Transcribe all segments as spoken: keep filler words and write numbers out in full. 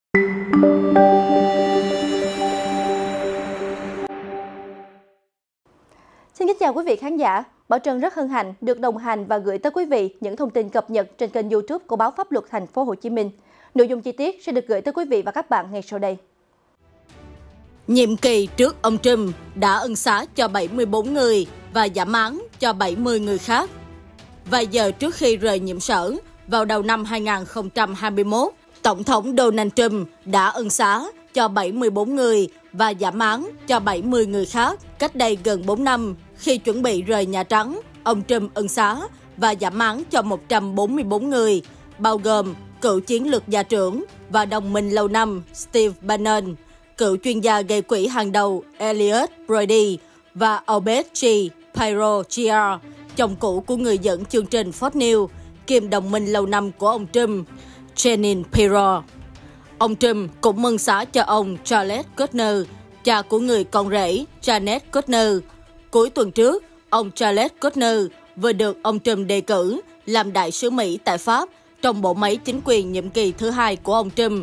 Xin kính chào quý vị khán giả. Bảo Trân rất hân hạnh được đồng hành và gửi tới quý vị những thông tin cập nhật trên kênh YouTube của báo Pháp luật Thành phố Hồ Chí Minh. Nội dung chi tiết sẽ được gửi tới quý vị và các bạn ngay sau đây. Nhiệm kỳ trước, ông Trump đã ân xá cho bảy mươi tư người và giảm án cho bảy mươi người khác. Vài giờ trước khi rời nhiệm sở, vào đầu năm hai nghìn không trăm hai mươi mốt, Tổng thống Donald Trump đã ân xá cho bảy mươi tư người và giảm án cho bảy mươi người khác. Cách đây gần bốn năm, khi chuẩn bị rời Nhà Trắng, ông Trump ân xá và giảm án cho một trăm bốn mươi tư người, bao gồm cựu chiến lược gia trưởng và đồng minh lâu năm Steve Bannon, cựu chuyên gia gây quỹ hàng đầu Elliot Brody và Obed G. Pirro Junior, chồng cũ của người dẫn chương trình Fox News, kiêm đồng minh lâu năm của ông Trump, Jeanine Pirro. Ông Trump cũng ân xá cho ông Charles Kushner, cha của người con rể Janet Kushner. Cuối tuần trước, ông Charles Kushner vừa được ông Trump đề cử làm đại sứ Mỹ tại Pháp trong bộ máy chính quyền nhiệm kỳ thứ hai của ông Trump.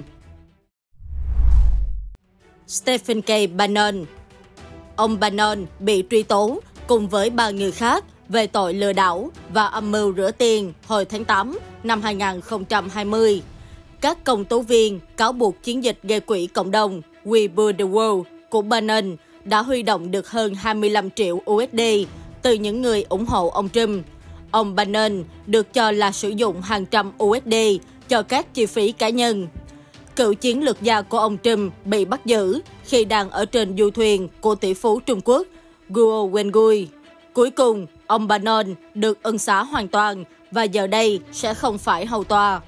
Stephen K. Bannon. Ông Bannon bị truy tố cùng với ba người khác về tội lừa đảo và âm mưu rửa tiền hồi tháng tám năm hai nghìn không trăm hai mươi. Các công tố viên cáo buộc chiến dịch gây quỹ cộng đồng We Build the World của Bannon đã huy động được hơn hai mươi lăm triệu u ét đê từ những người ủng hộ ông Trump. Ông Bannon được cho là sử dụng hàng trăm u ét đê cho các chi phí cá nhân. Cựu chiến lược gia của ông Trump bị bắt giữ khi đang ở trên du thuyền của tỷ phú Trung Quốc Guo Wengui. Cuối cùng, ông Bannon được ân xá hoàn toàn và giờ đây sẽ không phải hầu tòa.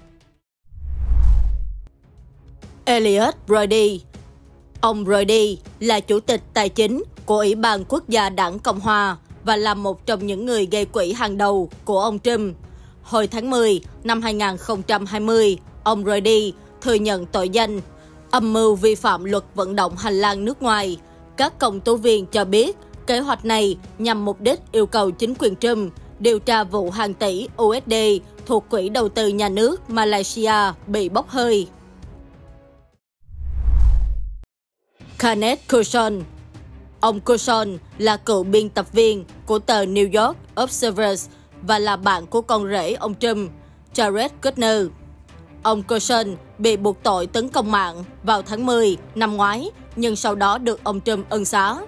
Elliot Brody. Ông Brody là chủ tịch tài chính của Ủy ban Quốc gia Đảng Cộng Hòa và là một trong những người gây quỹ hàng đầu của ông Trump. Hồi tháng mười năm hai nghìn không trăm hai mươi, ông Brody thừa nhận tội danh âm mưu vi phạm luật vận động hành lang nước ngoài. Các công tố viên cho biết kế hoạch này nhằm mục đích yêu cầu chính quyền Trump điều tra vụ hàng tỷ u ét đê thuộc Quỹ đầu tư nhà nước Malaysia bị bốc hơi. Kenneth Cushon. Ông Cushon là cựu biên tập viên của tờ New York Observer và là bạn của con rể ông Trump, Jared Kushner. Ông Cushon bị buộc tội tấn công mạng vào tháng mười năm ngoái, nhưng sau đó được ông Trump ân xá.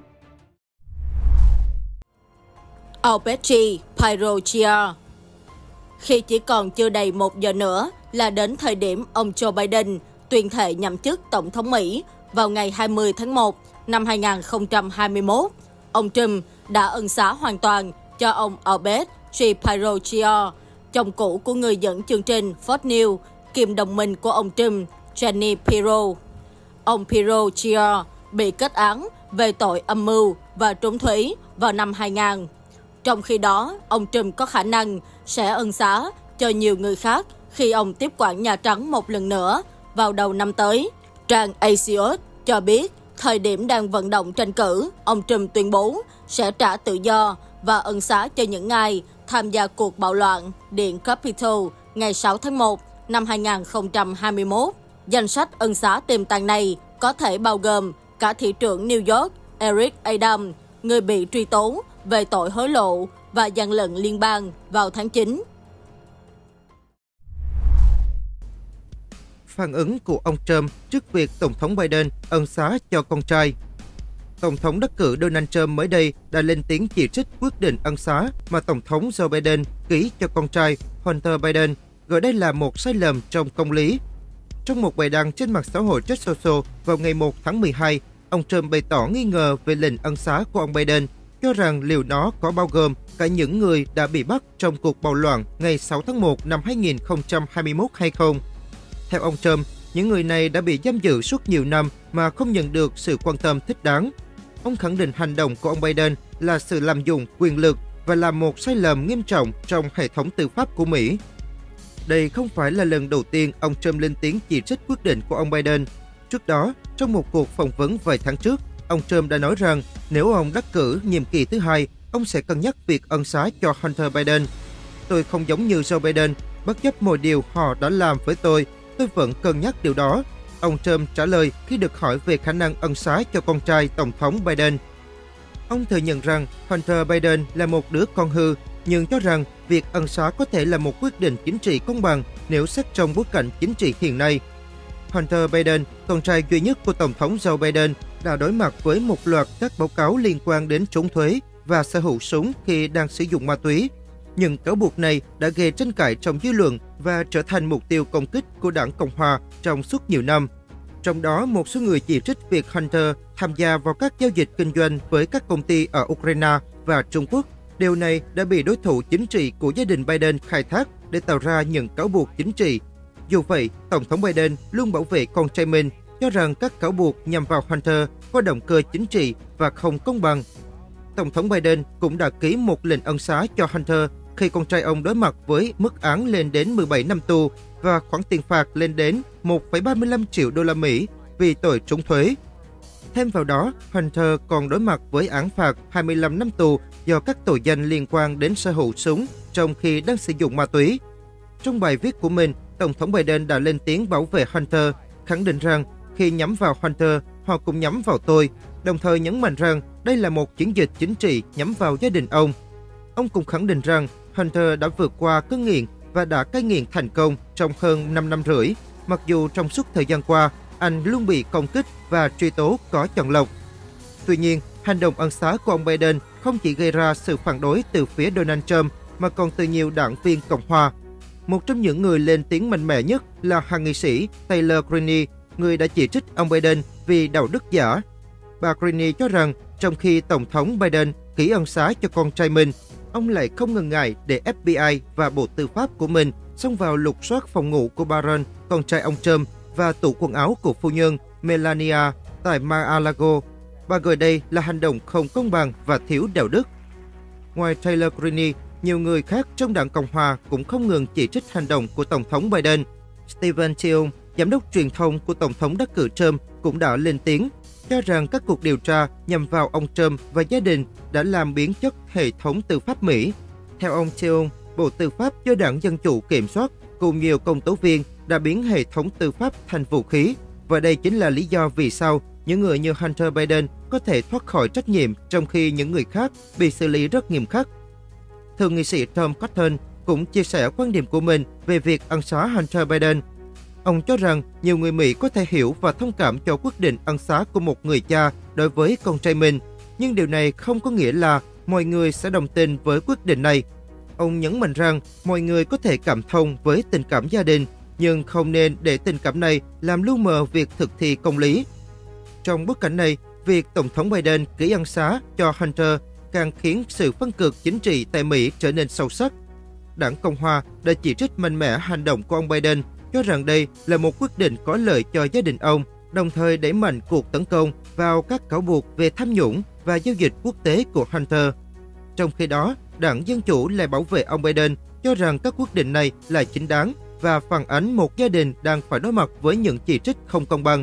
Obed G. Pirro Junior. Khi chỉ còn chưa đầy một giờ nữa là đến thời điểm ông Joe Biden tuyên thệ nhậm chức Tổng thống Mỹ vào ngày hai mươi tháng một năm hai nghìn không trăm hai mươi mốt, ông Trump đã ân xá hoàn toàn cho ông Obed G. Pirro Junior, chồng cũ của người dẫn chương trình Fox News, kiêm đồng minh của ông Trump, Jeanine Pirro. Ông Pirro Junior bị kết án về tội âm mưu và trốn thuế vào năm hai nghìn. Trong khi đó, ông Trump có khả năng sẽ ân xá cho nhiều người khác khi ông tiếp quản Nhà Trắng một lần nữa vào đầu năm tới. Trang Axios cho biết, thời điểm đang vận động tranh cử, ông Trump tuyên bố sẽ trả tự do và ân xá cho những ai tham gia cuộc bạo loạn Điện Capitol ngày sáu tháng một năm hai nghìn không trăm hai mươi mốt. Danh sách ân xá tiềm tàng này có thể bao gồm cả thị trưởng New York Eric Adams, người bị truy tố về tội hối lộ và gian lận liên bang vào tháng chín. Phản ứng của ông Trump trước việc Tổng thống Biden ân xá cho con trai. Tổng thống đắc cử Donald Trump mới đây đã lên tiếng chỉ trích quyết định ân xá mà Tổng thống Joe Biden ký cho con trai Hunter Biden, gọi đây là một sai lầm trong công lý. Trong một bài đăng trên mạng xã hội Truth Social vào ngày một tháng mười hai, ông Trump bày tỏ nghi ngờ về lệnh ân xá của ông Biden, cho rằng liệu nó có bao gồm cả những người đã bị bắt trong cuộc bạo loạn ngày sáu tháng một năm hai nghìn không trăm hai mươi mốt hay không. Theo ông Trump, những người này đã bị giam giữ suốt nhiều năm mà không nhận được sự quan tâm thích đáng. Ông khẳng định hành động của ông Biden là sự lạm dụng quyền lực và là một sai lầm nghiêm trọng trong hệ thống tư pháp của Mỹ. Đây không phải là lần đầu tiên ông Trump lên tiếng chỉ trích quyết định của ông Biden. Trước đó, trong một cuộc phỏng vấn vài tháng trước, ông Trump đã nói rằng nếu ông đắc cử nhiệm kỳ thứ hai, ông sẽ cân nhắc việc ân xá cho Hunter Biden. Tôi không giống như Joe Biden, bất chấp mọi điều họ đã làm với tôi. tôi vẫn cân nhắc điều đó. Ông Trump trả lời khi được hỏi về khả năng ân xá cho con trai Tổng thống Biden. Ông thừa nhận rằng Hunter Biden là một đứa con hư, nhưng cho rằng việc ân xá có thể là một quyết định chính trị công bằng nếu xét trong bối cảnh chính trị hiện nay. Hunter Biden, con trai duy nhất của Tổng thống Joe Biden, đã đối mặt với một loạt các báo cáo liên quan đến trốn thuế và sở hữu súng khi đang sử dụng ma túy. Những cáo buộc này đã gây tranh cãi trong dư luận và trở thành mục tiêu công kích của đảng Cộng hòa trong suốt nhiều năm. Trong đó, một số người chỉ trích việc Hunter tham gia vào các giao dịch kinh doanh với các công ty ở Ukraine và Trung Quốc. Điều này đã bị đối thủ chính trị của gia đình Biden khai thác để tạo ra những cáo buộc chính trị. Dù vậy, Tổng thống Biden luôn bảo vệ con trai mình, cho rằng các cáo buộc nhằm vào Hunter có động cơ chính trị và không công bằng. Tổng thống Biden cũng đã ký một lệnh ân xá cho Hunter khi con trai ông đối mặt với mức án lên đến mười bảy năm tù và khoản tiền phạt lên đến một phẩy ba mươi lăm triệu đô la Mỹ vì tội trốn thuế. Thêm vào đó, Hunter còn đối mặt với án phạt hai mươi lăm năm tù do các tội danh liên quan đến sở hữu súng trong khi đang sử dụng ma túy. Trong bài viết của mình, Tổng thống Biden đã lên tiếng bảo vệ Hunter, khẳng định rằng khi nhắm vào Hunter, họ cũng nhắm vào tôi, đồng thời nhấn mạnh rằng đây là một chiến dịch chính trị nhắm vào gia đình ông. Ông cũng khẳng định rằng Hunter đã vượt qua cơn nghiện và đã cai nghiện thành công trong hơn năm năm rưỡi, mặc dù trong suốt thời gian qua, anh luôn bị công kích và truy tố có chọn lọc. Tuy nhiên, hành động ân xá của ông Biden không chỉ gây ra sự phản đối từ phía Donald Trump mà còn từ nhiều đảng viên Cộng hòa. Một trong những người lên tiếng mạnh mẽ nhất là hạ nghị sĩ Taylor Greene, người đã chỉ trích ông Biden vì đạo đức giả. Bà Greene cho rằng trong khi Tổng thống Biden ký ân xá cho con trai mình, ông lại không ngần ngại để ép bê i và Bộ Tư pháp của mình xông vào lục soát phòng ngủ của Barron, con trai ông Trump, và tủ quần áo của phu nhân Melania tại Mar-a-Lago. Bà gọi đây là hành động không công bằng và thiếu đạo đức. Ngoài Taylor Greene, nhiều người khác trong đảng Cộng hòa cũng không ngừng chỉ trích hành động của Tổng thống Biden. Stephen Cheung, giám đốc truyền thông của Tổng thống đắc cử Trump, cũng đã lên tiếng, cho rằng các cuộc điều tra nhằm vào ông Trump và gia đình đã làm biến chất hệ thống tư pháp Mỹ. Theo ông Cheung, Bộ Tư pháp do đảng Dân Chủ kiểm soát cùng nhiều công tố viên đã biến hệ thống tư pháp thành vũ khí, và đây chính là lý do vì sao những người như Hunter Biden có thể thoát khỏi trách nhiệm trong khi những người khác bị xử lý rất nghiêm khắc. Thượng nghị sĩ Tom Cotton cũng chia sẻ quan điểm của mình về việc ân xá Hunter Biden. Ông cho rằng nhiều người Mỹ có thể hiểu và thông cảm cho quyết định ân xá của một người cha đối với con trai mình, nhưng điều này không có nghĩa là mọi người sẽ đồng tình với quyết định này. Ông nhấn mạnh rằng mọi người có thể cảm thông với tình cảm gia đình, nhưng không nên để tình cảm này làm lu mờ việc thực thi công lý. Trong bối cảnh này, việc Tổng thống Biden ký ân xá cho Hunter càng khiến sự phân cực chính trị tại Mỹ trở nên sâu sắc. Đảng Cộng hòa đã chỉ trích mạnh mẽ hành động của ông Biden, cho rằng đây là một quyết định có lợi cho gia đình ông, đồng thời đẩy mạnh cuộc tấn công vào các cáo buộc về tham nhũng và giao dịch quốc tế của Hunter. Trong khi đó, đảng Dân Chủ lại bảo vệ ông Biden, cho rằng các quyết định này là chính đáng và phản ánh một gia đình đang phải đối mặt với những chỉ trích không công bằng.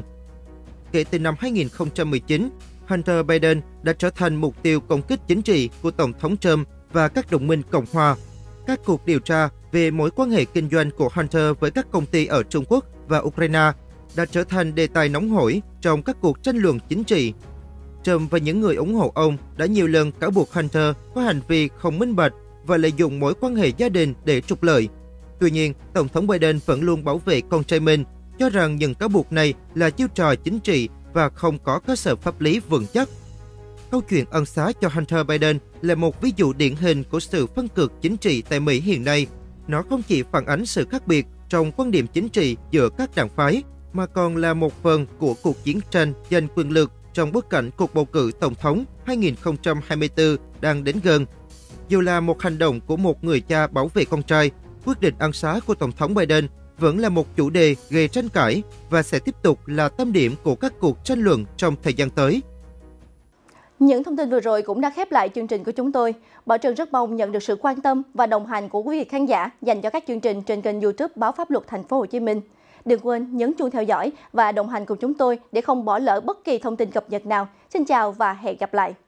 Kể từ năm hai nghìn không trăm mười chín, Hunter Biden đã trở thành mục tiêu công kích chính trị của Tổng thống Trump và các đồng minh Cộng hòa. Các cuộc điều tra về mối quan hệ kinh doanh của Hunter với các công ty ở Trung Quốc và Ukraine đã trở thành đề tài nóng hổi trong các cuộc tranh luận chính trị. Trump và những người ủng hộ ông đã nhiều lần cáo buộc Hunter có hành vi không minh bạch và lợi dụng mối quan hệ gia đình để trục lợi. Tuy nhiên, Tổng thống Biden vẫn luôn bảo vệ con trai mình, cho rằng những cáo buộc này là chiêu trò chính trị và không có cơ sở pháp lý vững chắc. Câu chuyện ân xá cho Hunter Biden là một ví dụ điển hình của sự phân cực chính trị tại Mỹ hiện nay. Nó không chỉ phản ánh sự khác biệt trong quan điểm chính trị giữa các đảng phái, mà còn là một phần của cuộc chiến tranh giành quyền lực trong bối cảnh cuộc bầu cử tổng thống hai nghìn không trăm hai mươi tư đang đến gần. Dù là một hành động của một người cha bảo vệ con trai, quyết định ân xá của Tổng thống Biden vẫn là một chủ đề gây tranh cãi và sẽ tiếp tục là tâm điểm của các cuộc tranh luận trong thời gian tới. Những thông tin vừa rồi cũng đã khép lại chương trình của chúng tôi. Bảo Trân rất mong nhận được sự quan tâm và đồng hành của quý vị khán giả dành cho các chương trình trên kênh YouTube Báo Pháp Luật Thành phố Hồ Chí Minh. Đừng quên nhấn chuông theo dõi và đồng hành cùng chúng tôi để không bỏ lỡ bất kỳ thông tin cập nhật nào. Xin chào và hẹn gặp lại.